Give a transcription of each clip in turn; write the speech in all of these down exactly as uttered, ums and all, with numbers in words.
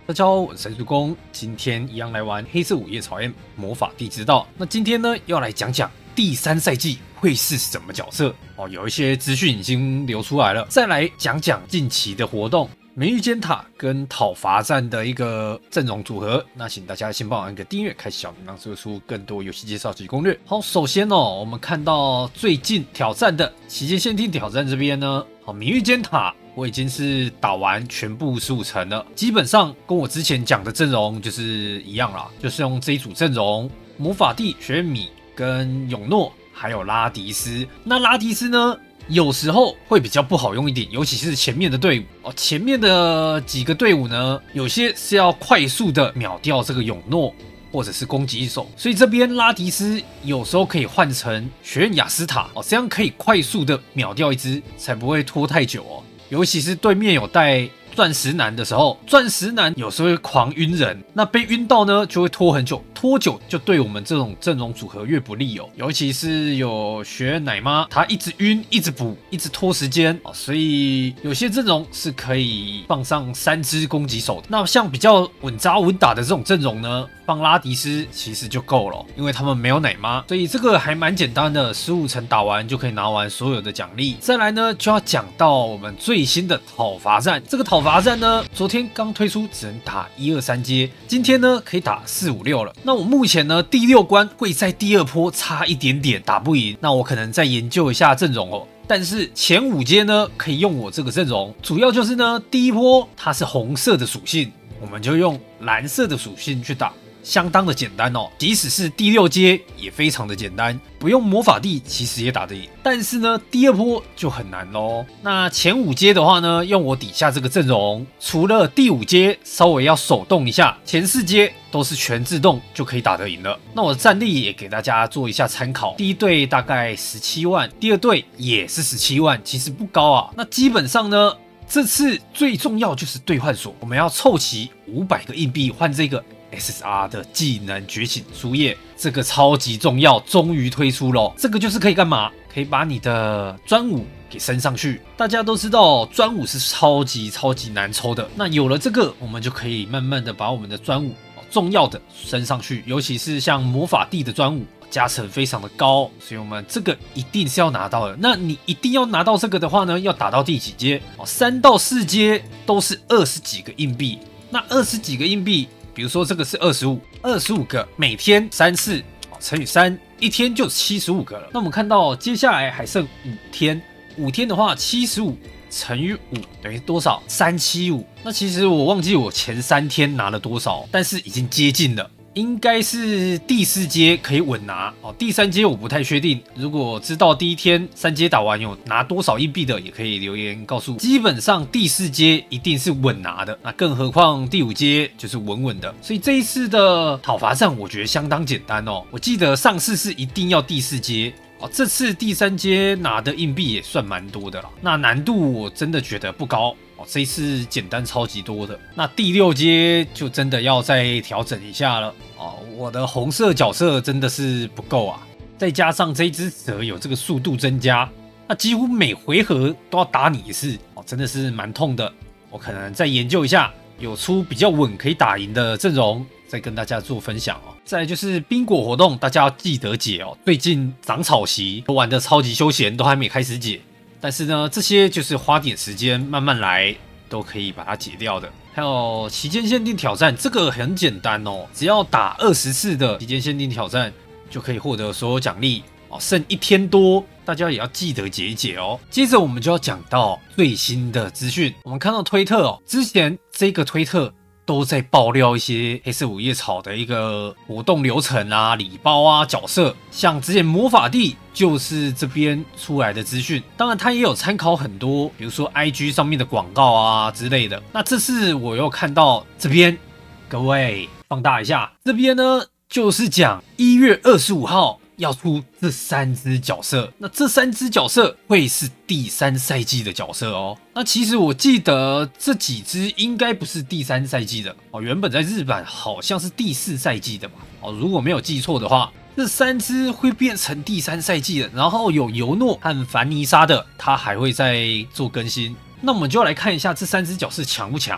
大家好，我是神速公，今天一样来玩黑色午夜草 M 魔法地之道。那今天呢，要来讲讲第三赛季会是什么角色哦？有一些资讯已经流出来了，再来讲讲近期的活动。 梅玉尖塔跟讨伐战的一个阵容组合，那请大家先帮我按个订阅，开启小铃铛，输出更多游戏介绍及攻略。好，首先哦，我们看到最近挑战的期间限定挑战这边呢，好，梅玉尖塔我已经是打完全部十五层了，基本上跟我之前讲的阵容就是一样啦，就是用这一组阵容，魔法帝、学院米跟永诺还有拉迪斯。那拉迪斯呢？ 有时候会比较不好用一点，尤其是前面的队伍哦。前面的几个队伍呢，有些是要快速的秒掉这个永诺，或者是攻击手，所以这边拉迪斯有时候可以换成学院雅斯塔哦，这样可以快速的秒掉一只，才不会拖太久哦。尤其是对面有带 钻石男的时候，钻石男有时候会狂晕人，那被晕到呢就会拖很久，拖久就对我们这种阵容组合越不利哦。尤其是有学院奶妈，她一直晕，一直补，一直拖时间哦，所以有些阵容是可以放上三只攻击手的。那像比较稳扎稳打的这种阵容呢，放拉迪斯其实就够了，因为他们没有奶妈，所以这个还蛮简单的，十五层打完就可以拿完所有的奖励。再来呢，就要讲到我们最新的讨伐战，这个讨伐 罚战呢，昨天刚推出，只能打一二三阶，今天呢可以打四五六了。那我目前呢第六关会在第二波差一点点打不赢，那我可能再研究一下阵容哦。但是前五阶呢可以用我这个阵容，主要就是呢第一波它是红色的属性，我们就用蓝色的属性去打。 相当的简单哦，即使是第六阶也非常的简单，不用魔法帝其实也打得赢。但是呢，第二波就很难咯。那前五阶的话呢，用我底下这个阵容，除了第五阶稍微要手动一下，前四阶都是全自动就可以打得赢了。那我的战力也给大家做一下参考，第一队大概十七万，第二队也是十七万，其实不高啊。那基本上呢，这次最重要就是兑换所，我们要凑齐五百个硬币换这个 S S R 的技能觉醒书页，这个超级重要，终于推出了。这个就是可以干嘛？可以把你的专武给升上去。大家都知道专武是超级超级难抽的，那有了这个，我们就可以慢慢的把我们的专武重要的升上去，尤其是像魔法帝的专武加成非常的高，所以我们这个一定是要拿到的。那你一定要拿到这个的话呢，要打到第几阶？哦，三到四阶都是二十几个硬币，那二十几个硬币。 比如说这个是二十五，二十五个，每天三次乘以三，一天就七十五个了。那我们看到接下来还剩五天，五天的话，七十五乘以五等于多少？三七五。那其实我忘记我前三天拿了多少，但是已经接近了。 应该是第四阶可以稳拿哦，第三阶我不太确定。如果知道第一天三阶打完有拿多少硬币的，也可以留言告诉我。基本上第四阶一定是稳拿的，那更何况第五阶就是稳稳的。所以这一次的讨伐战，我觉得相当简单哦。我记得上次是一定要第四阶。 哦，这次第三阶拿的硬币也算蛮多的了，那难度我真的觉得不高哦，这一次简单超级多的。那第六阶就真的要再调整一下了哦，我的红色角色真的是不够啊，再加上这只蛇有这个速度增加，那几乎每回合都要打你一次哦，真的是蛮痛的。我可能再研究一下，有出比较稳可以打赢的阵容，再跟大家做分享哦。 再来就是冰果活动，大家要记得解哦。最近长草席都玩的超级休闲，都还没开始解。但是呢，这些就是花点时间慢慢来，都可以把它解掉的。还有期间限定挑战，这个很简单哦，只要打二十次的期间限定挑战，就可以获得所有奖励哦。剩一天多，大家也要记得解一解哦。接着我们就要讲到最新的资讯，我们看到推特哦，之前这个推特 都在爆料一些黑色午夜草的一个活动流程啊、礼包啊、角色，像之前魔法帝就是这边出来的资讯。当然，他也有参考很多，比如说 I G 上面的广告啊之类的。那这次我又看到这边，各位放大一下，这边呢就是讲一月二十五号 要出这三只角色，那这三只角色会是第三赛季的角色哦。那其实我记得这几只应该不是第三赛季的哦，原本在日版好像是第四赛季的吧？哦，如果没有记错的话，这三只会变成第三赛季的。然后有尤诺和凡妮莎的，它还会再做更新。那我们就来看一下这三只角色强不强。我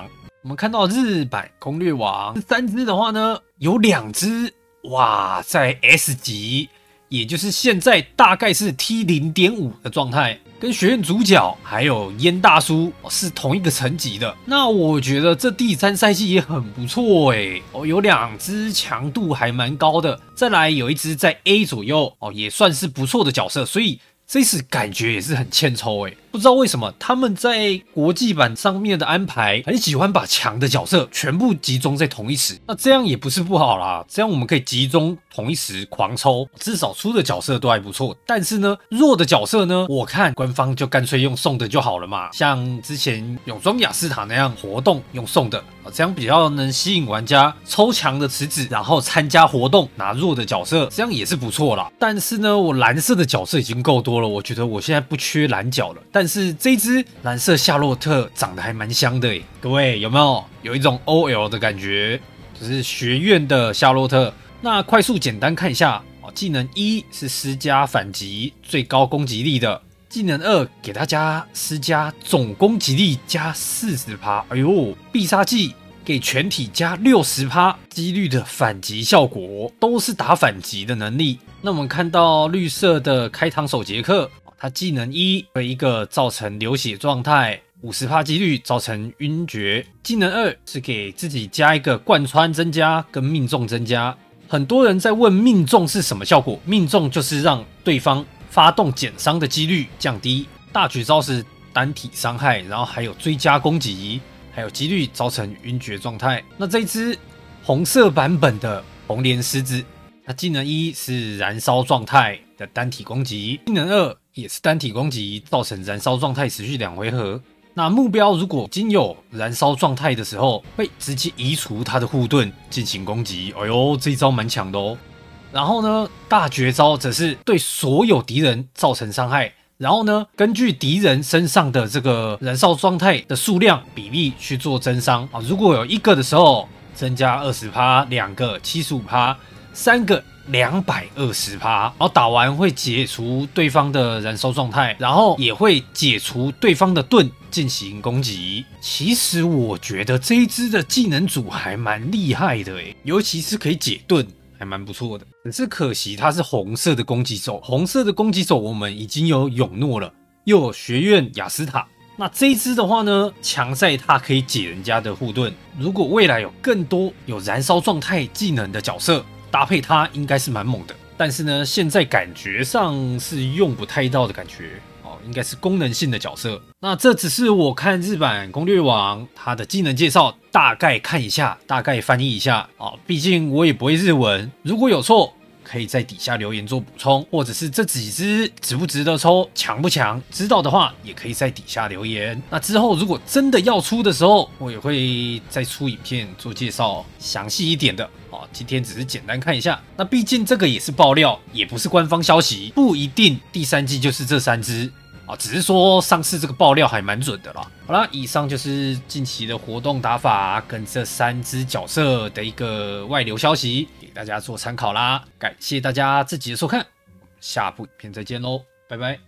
我们看到日版攻略王这三只的话呢，有两只哇在 S 级，也就是现在大概是 T 零点五 的状态。跟学院主角还有燕大叔是同一个层级的，那我觉得这第三赛季也很不错诶哦，有两只强度还蛮高的，再来有一只在 A 左右哦，也算是不错的角色，所以这次感觉也是很欠抽诶，不知道为什么他们在国际版上面的安排很喜欢把强的角色全部集中在同一时，那这样也不是不好啦，这样我们可以集中同一时狂抽，至少出的角色都还不错。但是呢，弱的角色呢，我看官方就干脆用送的就好了嘛，像之前泳装雅斯塔那样活动用送的，这样比较能吸引玩家抽强的池子，然后参加活动拿弱的角色，这样也是不错啦。但是呢，我蓝色的角色已经够多了，我觉得我现在不缺蓝角了。但是这只蓝色夏洛特长得还蛮香的耶，各位有没有有一种 O L 的感觉？就是学院的夏洛特。那快速简单看一下哦，技能一是施加反击最高攻击力的，技能二给大家施加总攻击力加 百分之四十， 哎呦，必杀技给全体加 百分之六十 几率的反击效果，都是打反击的能力。那我们看到绿色的开膛手杰克，他技能一为一个造成流血状态， 百分之五十 几率造成晕厥。技能二是给自己加一个贯穿增加跟命中增加。很多人在问命中是什么效果，命中就是让对方发动减伤的几率降低。大绝招是单体伤害，然后还有追加攻击，还有几率造成晕厥状态。那这一只红色版本的红莲狮子，它技能一是燃烧状态的单体攻击，技能二也是单体攻击，造成燃烧状态持续两回合。那目标如果已经有燃烧状态的时候，会直接移除他的护盾进行攻击。哎呦，这一招蛮强的哦。然后呢，大绝招则是对所有敌人造成伤害，然后呢，根据敌人身上的这个燃烧状态的数量比例去做增伤啊。如果有一个的时候，增加 百分之二十， 两个 百分之七十五， 三个 百分之两百二十， 然后打完会解除对方的燃烧状态，然后也会解除对方的盾进行攻击。其实我觉得这一支的技能组还蛮厉害的诶，尤其是可以解盾，还蛮不错的。只是可惜它是红色的攻击手，红色的攻击手我们已经有永诺了，又有学院雅斯塔。那这一支的话呢，强在它可以解人家的护盾。如果未来有更多有燃烧状态技能的角色搭配它，应该是蛮猛的。但是呢，现在感觉上是用不太到的感觉哦，应该是功能性的角色。那这只是我看日版攻略网它的技能介绍，大概看一下，大概翻译一下啊。毕竟我也不会日文，如果有错，可以在底下留言做补充，或者是这几只值不值得抽，强不强，知道的话也可以在底下留言。那之后如果真的要出的时候，我也会再出影片做介绍，详细一点的。哦，今天只是简单看一下，那毕竟这个也是爆料，也不是官方消息，不一定第三季就是这三只。啊，只是说上次这个爆料还蛮准的啦。好啦，以上就是近期的活动打法跟这三只角色的一个外流消息，给大家做参考啦。感谢大家这集的收看，下部影片再见喽，拜拜。